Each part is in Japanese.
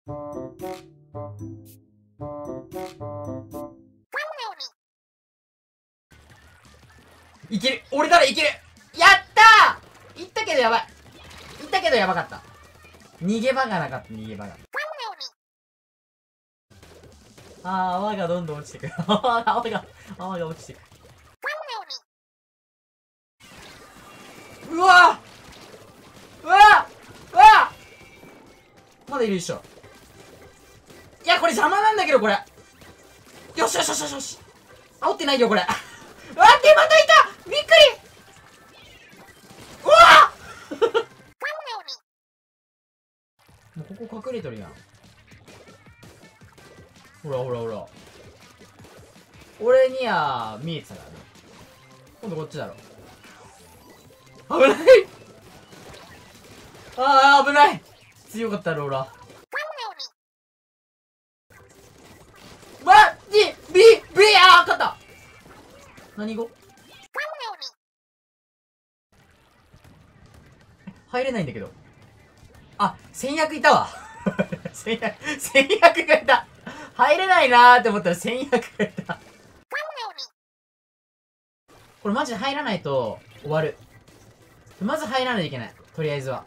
いける。俺ならいける。やったー。いったけどやばい。いったけどやばかった。逃げ場がなかった、逃げ場が。泡がどんどん落ちてくる。泡が落ちてくる。うわうわうわまだいるでしょ。いや、これ邪魔なんだけど、これ。よしよしよしよしよし。煽ってないよ、これ。うわってまたいた。びっくり。うわもうここ隠れとるやん。ほらほらほら。俺には見えてたからね。今度こっちだろ。危ない。ああ、危ない。強かったローラ。あー、勝った。何語？入れないんだけど。あ、戦略いたわ。戦略がいた。入れないなーって思ったら戦略がいた。これマジで入らないと終わる。まず入らないといけない。とりあえずは。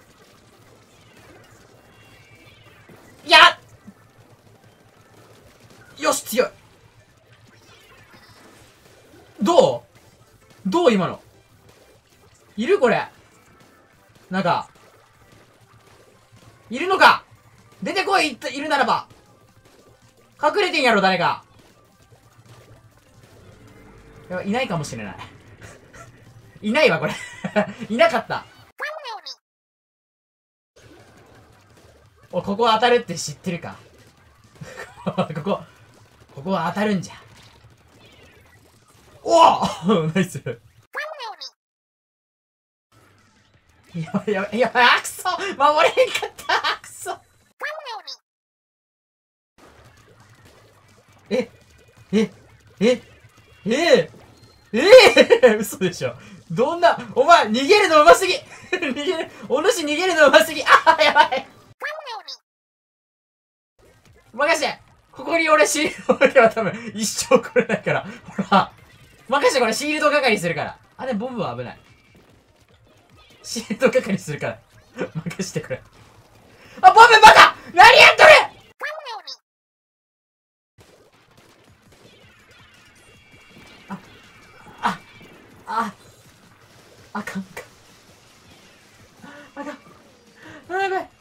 いやよし、強い。どう今の。いるこれ。なんか。いるのか。出てこい、いるならば。隠れてんやろ、誰か。いないかもしれない。いないわ、これ。いなかった。お、ここ当たるって知ってるか。ここは当たるんじゃ。おおナイス。やばい、あくそ守れへんかったあくそ嘘でしょ。どんな、お前、逃げるのうますぎお主逃げるのうますぎあやばい任して。ここに俺シールド置けば多分一生来れないから。ほら。任して、これシールド係するから。あ、でもボブは危ない。シールド係するから。任してくれ。あ、ボブバカ何やっとるあかんか。あかん。あ、やばい。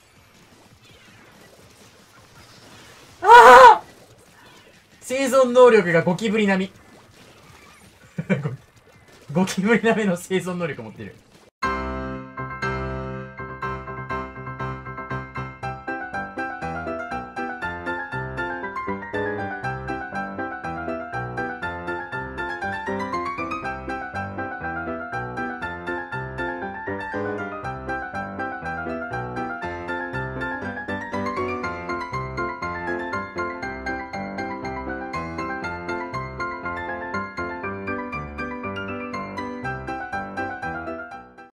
ああ生存能力がゴキブリ並み。ゴキブリ並みの生存能力持ってる。